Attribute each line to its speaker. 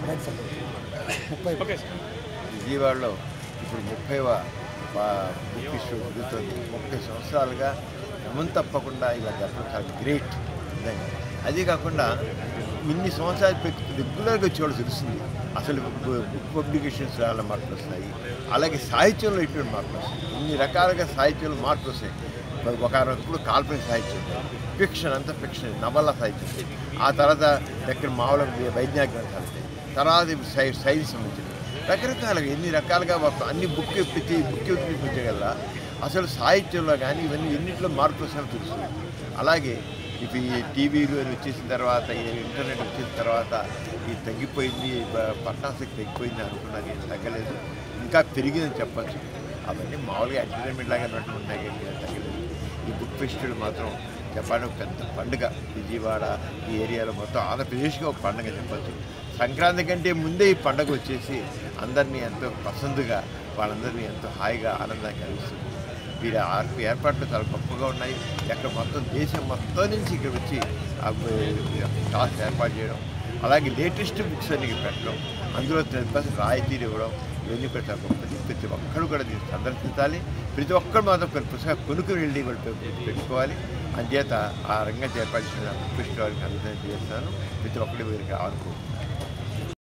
Speaker 1: విజయవాడలో ఇప్పుడు 30వ book issue జరుగుతుంది. 30 సంవత్సరాలుగా క్రమం తప్పకుండా ఇలా జరగడం చాలా గ్రేట్ నిజంగా. అదే కాకుండా ఇన్ని సంవత్సరాలు రెగ్యులర్గా వచ్చేవాళ్ళు తెలుస్తుంది అసలు బుక్ పబ్లికేషన్స్ చాలా మార్పులు వస్తున్నాయి. అలాగే సాహిత్యంలో ఎటువంటి మార్పులు వస్తాయి, ఇన్ని రకాలుగా సాహిత్యంలో మార్పులు వస్తాయి. ఒకప్పుడు కాల్పనిక సాహిత్యం, ఫిక్షన్ అంతా ఫిక్షన్, నవల సాహిత్యం, ఆ తర్వాత దగ్గర మామూలుగా వైజ్ఞానిక సాహిత్యం, తర్వాత సైన్స్ సంబంధించిన రకరకాలుగా ఎన్ని రకాలుగా అన్ని ప్రతి బుక్ వచ్చేగల అసలు సాహిత్యంలో కానీ ఇవన్నీ ఎన్నింటిలో మార్పులు వస్తాయో తెలుస్తుంది. అలాగే ఇప్పుడు ఈ టీవీలు వచ్చేసిన తర్వాత, ఇంటర్నెట్ వచ్చేసిన తర్వాత ఇది తగ్గిపోయింది, పట్టాసక్తి తగ్గిపోయింది అనుకున్నది, తగ్గలేదు, ఇంకా పెరిగిందని చెప్పచ్చు. అవన్నీ మామూలుగా ఎంటర్టైన్మెంట్ లాగా ఉన్నాయి కానీ తగ్గలేదు. ఈ బుక్ ఫెస్టివల్ మాత్రం చెప్పాలి ఒక పెద్ద పండుగ. విజయవాడ ఈ ఏరియాలో మొత్తం ఆంధ్రప్రదేశ్గా ఒక పండుగ చెప్పచ్చు. సంక్రాంతి కంటే ముందే ఈ పండుగ వచ్చేసి అందరినీ ఎంతో పసందుగా, వాళ్ళందరినీ ఎంతో హాయిగా ఆనందంగా కలిగిస్తుంది. వీరి ఏర్పాట్లు చాలా గొప్పగా ఉన్నాయి. ఎక్కడ మొత్తం దేశం మొత్తం నుంచి ఇక్కడ వచ్చి క్లాస్ ఏర్పాటు చేయడం, అలాగే లేటెస్ట్ బుక్స్ అన్ని పెట్టడం, అందులో 10% రాయితీలు ఇవ్వడం, ఇవన్నీ కూడా చాలా గొప్పది. ప్రతి ఒక్కరు కూడా దీన్ని సందర్శించాలి. ప్రతి ఒక్కరు మాత్రం కొన్ని పుస్తకాలు కొనుక్కుని వెళ్ళి వాళ్ళు పెట్టుకోవాలి. అందుచేత ఆ రంగం ఏర్పాటు చేసిన బుక్ ఫెస్టివల్కి అందరినీ చేస్తాను. ప్రతి ఒక్కరి వీరికి ఆడుకోవాలి.